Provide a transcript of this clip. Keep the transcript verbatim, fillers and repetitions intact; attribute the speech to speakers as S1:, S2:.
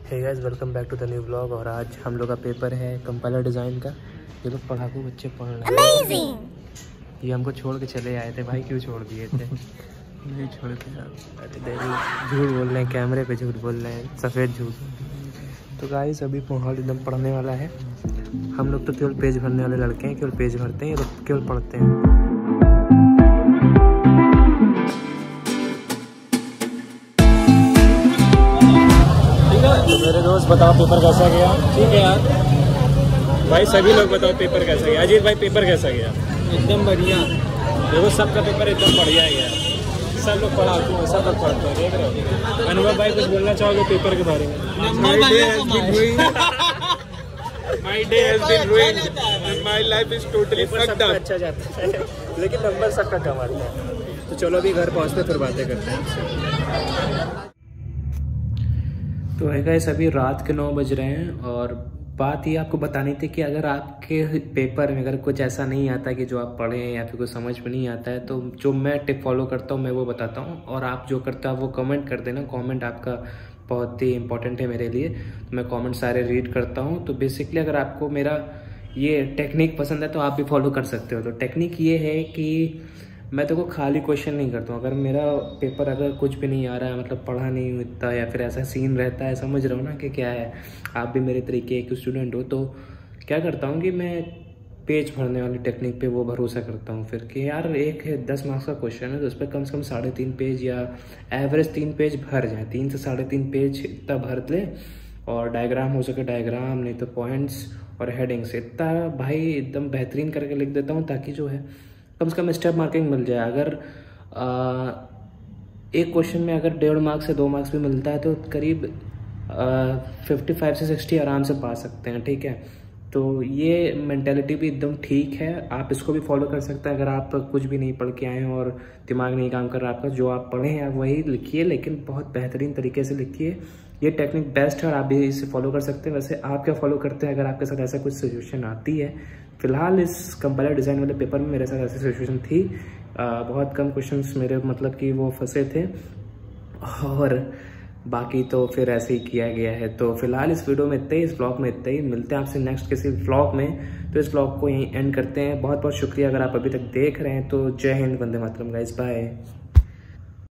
S1: Hey guys, welcome back to the new vlog. और आज हम लोग का पेपर है कंपाइलर डिज़ाइन का। ये लोग पढ़ाकू बच्चे पढ़ रहे हैं। ये हमको छोड़ के चले आए थे भाई, क्यों छोड़ दिए थे? नहीं छोड़ के, झूठ बोल रहे हैं, कैमरे पे झूठ बोल रहे हैं, सफ़ेद झूठ। तो गाइस अभी माहौल एकदम पढ़ने वाला है। हम लोग तो केवल पेज भरने वाले लड़के हैं, केवल पेज भरते हैं, ये लोग केवल पढ़ते हैं।
S2: तो मेरे दोस्त बताओ पेपर कैसा गया? ठीक है यार भाई, सभी लोग बताओ पेपर कैसा गया। अजीत भाई पेपर कैसा गया?
S3: एकदम बढ़िया।
S2: देखो सबका पेपर एकदम बढ़िया गया, सब लोग पढ़ाते हैं, सब लोग पढ़ते हैं, देख रहे हो। अनुभव भाई कुछ बोलना चाहोगे पेपर के बारे में?
S3: My day has been ruined. My day has been ruined and my life is totally fucked up.
S2: अच्छा जाता है लेकिन नंबर सबका कम आता है। तो चलो अभी घर पहुँचते फिर बातें करते हैं।
S1: तो है गाइस अभी रात के नौ बज रहे हैं और बात ये आपको बतानी थी कि अगर आपके पेपर में अगर कुछ ऐसा नहीं आता कि जो आप पढ़ें या फिर कुछ समझ में नहीं आता है, तो जो मैं टिप फॉलो करता हूँ मैं वो बताता हूँ, और आप जो करते हो वो कमेंट कर देना। कमेंट आपका बहुत ही इंपॉर्टेंट है मेरे लिए, तो मैं कमेंट सारे रीड करता हूँ। तो बेसिकली अगर आपको मेरा ये टेक्निक पसंद है तो आप भी फॉलो कर सकते हो। तो टेक्निक ये है कि मैं तो को खाली क्वेश्चन नहीं करता हूँ। अगर मेरा पेपर अगर कुछ भी नहीं आ रहा है, मतलब पढ़ा नहीं होता या फिर ऐसा सीन रहता है, समझ रहे हो ना कि क्या है, आप भी मेरे तरीके एक स्टूडेंट हो, तो क्या करता हूँ कि मैं पेज भरने वाली टेक्निक पे वो भरोसा करता हूँ फिर कि यार एक है दस मार्क्स का क्वेश्चन है तो उस पर कम से कम साढ़े तीन पेज या एवरेज तीन पेज भर जाए, तीन से साढ़े तीन पेज इतना भर ले। और डायग्राम हो सके डायग्राम, नहीं तो पॉइंट्स और हेडिंग्स इतना भाई एकदम बेहतरीन करके लिख देता हूँ ताकि जो है कम से कम स्टेप मार्किंग मिल जाए। अगर आ, एक क्वेश्चन में अगर डेढ़ मार्क्स से दो मार्क्स भी मिलता है तो करीब फिफ्टी फाइव से सिक्सटी आराम से पा सकते हैं, ठीक है। तो ये मेंटालिटी भी एकदम ठीक है, आप इसको भी फॉलो कर सकते हैं। अगर आप कुछ भी नहीं पढ़ के आए हैं और दिमाग नहीं काम कर रहा आपका, जो आप पढ़े हैं आप वही लिखिए, लेकिन बहुत बेहतरीन तरीके से लिखिए। ये टेक्निक बेस्ट है और आप भी इसे फॉलो कर सकते हैं। वैसे आप क्या फॉलो करते हैं अगर आपके साथ ऐसा कुछ सिचुएशन आती है? फिलहाल इस कंपाइलर डिज़ाइन वाले पेपर में मेरे साथ ऐसी सिचुएशन थी। आ, बहुत कम क्वेश्चंस मेरे मतलब कि वो फंसे थे और बाकी तो फिर ऐसे ही किया गया है। तो फिलहाल इस वीडियो में इतना ही, इस ब्लॉग में इतना ही। मिलते हैं आपसे नेक्स्ट किसी ब्लॉग में। तो इस ब्लॉग को यहीं एंड करते हैं। बहुत बहुत शुक्रिया अगर आप अभी तक देख रहे हैं। तो जय हिंद, वंदे मातरम गाइस, बाय।